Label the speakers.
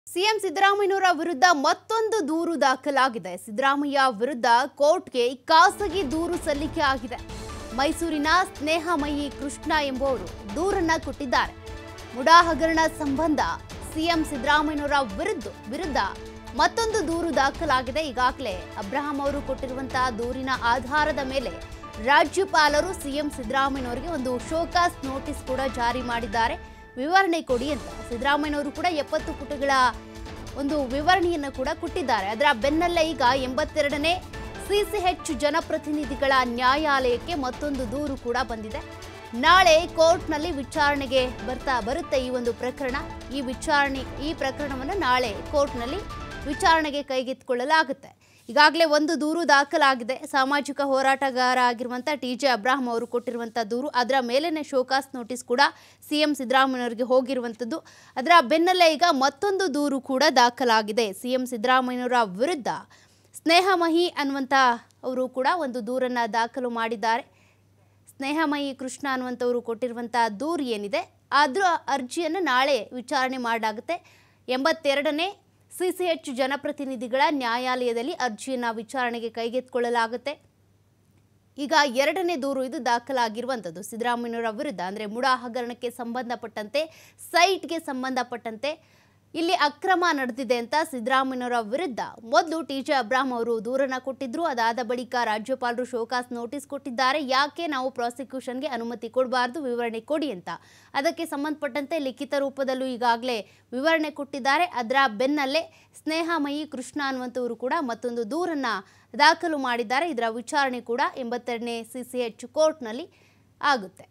Speaker 1: CM ಸಿದ್ದರಾಮಯ್ಯನವರ ವಿರುದ್ಧ ಮತ್ತೊಂದು ದೂರು ದಾಖಲಾಗಿದೆ. ಸಿದ್ದರಾಮಯ್ಯ ವಿರುದ್ಧ ಕೋರ್ಟ್ಗೆ ಖಾಸಗಿ ದೂರು ಸಲ್ಲಿಕೆ ಆಗಿದೆ. ಮೈಸೂರಿನ ಸ್ನೇಹಮಯಿ ಕೃಷ್ಣ ಎಂಬುವರು ದೂರನ್ನ ಕೊಟ್ಟಿದ್ದಾರೆ. ಮುಡಾ ಹಗರಣ ಸಂಬಂಧ ಸಿಎಂ ಸಿದ್ದರಾಮಯ್ಯನವರ ವಿರುದ್ಧ ಮತ್ತೊಂದು ದೂರು ದಾಖಲಾಗಿದೆ. ಈಗಾಗಲೇ ಅಬ್ರಹಾಂ ಅವರು ಕೊಟ್ಟಿರುವಂತಹ ದೂರಿನ ಆಧಾರದ ಮೇಲೆ ರಾಜ್ಯಪಾಲರು ಸಿಎಂ ಸಿದ್ದರಾಮಯ್ಯನವರಿಗೆ ಒಂದು ಶೋಕಾಸ್ ನೋಟಿಸ್ ಕೂಡ ಜಾರಿ ಮಾಡಿದ್ದಾರೆ. ವಿವರಣೆ ಕೊಡಿ ಅಂತ ಸಿದ್ದರಾಮಯ್ಯನವರು ಕೂಡ 70 ಪುಟಗಳ ಒಂದು ವಿವರಣೆಯನ್ನು ಕೂಡ ಕೊಟ್ಟಿದ್ದಾರೆ. ಅದರ ಬೆನ್ನಲ್ಲೇ ಈಗ 82ನೇ ಸಿಸಿಎಚ್ ಜನಪ್ರತಿನಿಧಿಗಳ ನ್ಯಾಯಾಲಯಕ್ಕೆ ಮತ್ತೊಂದು ದೂರು ಕೂಡ ಬಂದಿದೆ. ನಾಳೆ ಕೋರ್ಟ್ನಲ್ಲಿ ವಿಚಾರಣೆಗೆ ಬರುತ್ತೆ ಈ ಒಂದು ಪ್ರಕರಣ. ಈ ಪ್ರಕರಣವನ್ನು ನಾಳೆ ಕೋರ್ಟ್ನಲ್ಲಿ ವಿಚಾರಣೆಗೆ ಕೈಗೆತ್ತಿಕೊಳ್ಳಲಾಗುತ್ತೆ. ಈಗಾಗಲೇ ಒಂದು ದೂರು ದಾಖಲಾಗಿದೆ. ಸಾಮಾಜಿಕ ಹೋರಾಟಗಾರ ಆಗಿರುವಂಥ TJ ಅಬ್ರಹಾಂ ಅವರು ಕೊಟ್ಟಿರುವಂಥ ದೂರು, ಅದರ ಮೇಲಿನ ಶೋಕಾಸ್ ನೋಟಿಸ್ ಕೂಡ ಸಿಎಂ ಸಿದ್ದರಾಮಯ್ಯನವರಿಗೆ ಹೋಗಿರುವಂಥದ್ದು. ಅದರ ಬೆನ್ನಲ್ಲೇ ಈಗ ಮತ್ತೊಂದು ದೂರು ಕೂಡ ದಾಖಲಾಗಿದೆ. ಸಿಎಂ ಸಿದ್ದರಾಮಯ್ಯನವರ ವಿರುದ್ಧ ಸ್ನೇಹಮಯಿ ಅನ್ನುವಂಥ ಅವರು ಕೂಡ ಒಂದು ದೂರನ್ನು ದಾಖಲು ಮಾಡಿದ್ದಾರೆ. ಸ್ನೇಹಮಯಿ ಕೃಷ್ಣ ಅನ್ನುವಂಥವರು ಕೊಟ್ಟಿರುವಂಥ ದೂರು ಏನಿದೆ ಅದರ ಅರ್ಜಿಯನ್ನು ನಾಳೆ ವಿಚಾರಣೆ ಮಾಡಲಾಗುತ್ತೆ. 82ನೇ ಸಿಸಿಎಚ್ ಜನಪ್ರತಿನಿಧಿಗಳ ನ್ಯಾಯಾಲಯದಲ್ಲಿ ಅರ್ಜಿಯನ್ನು ವಿಚಾರಣೆಗೆ ಕೈಗೆತ್ತಿಕೊಳ್ಳಲಾಗುತ್ತೆ. ಈಗ 2ನೇ ದೂರು ಇದು ದಾಖಲಾಗಿರುವಂಥದ್ದು ಸಿದ್ದರಾಮಯ್ಯನವರ ವಿರುದ್ಧ. ಅಂದರೆ ಮುಡಾ ಹಗರಣಕ್ಕೆ ಸಂಬಂಧಪಟ್ಟಂತೆ, ಸೈಟ್ಗೆ ಸಂಬಂಧಪಟ್ಟಂತೆ ಇಲ್ಲಿ ಅಕ್ರಮ ನಡೆದಿದೆ ಅಂತ ಸಿದ್ದರಾಮಯ್ಯನವರ ವಿರುದ್ಧ ಮೊದಲು TJ ಅಬ್ರಹಾಂ ಅವರು ದೂರನ್ನು ಕೊಟ್ಟಿದ್ರು. ಅದಾದ ಬಳಿಕ ರಾಜ್ಯಪಾಲರು ಶೋಕಾಸ್ ನೋಟಿಸ್ ಕೊಟ್ಟಿದ್ದಾರೆ. ಯಾಕೆ ನಾವು ಪ್ರಾಸಿಕ್ಯೂಷನ್ಗೆ ಅನುಮತಿ ಕೊಡಬಾರ್ದು, ವಿವರಣೆ ಕೊಡಿ ಅಂತ. ಅದಕ್ಕೆ ಸಂಬಂಧಪಟ್ಟಂತೆ ಲಿಖಿತ ರೂಪದಲ್ಲೂ ಈಗಾಗಲೇ ವಿವರಣೆ ಕೊಟ್ಟಿದ್ದಾರೆ. ಅದರ ಬೆನ್ನಲ್ಲೇ ಸ್ನೇಹಮಯಿ ಕೃಷ್ಣ ಅನ್ನುವಂಥವರು ಕೂಡ ಮತ್ತೊಂದು ದೂರನ್ನು ದಾಖಲು ಮಾಡಿದ್ದಾರೆ. ಇದರ ವಿಚಾರಣೆ ಕೂಡ 82ನೇ ಸಿಸಿಎಚ್ ಕೋರ್ಟ್ನಲ್ಲಿ ಆಗುತ್ತೆ.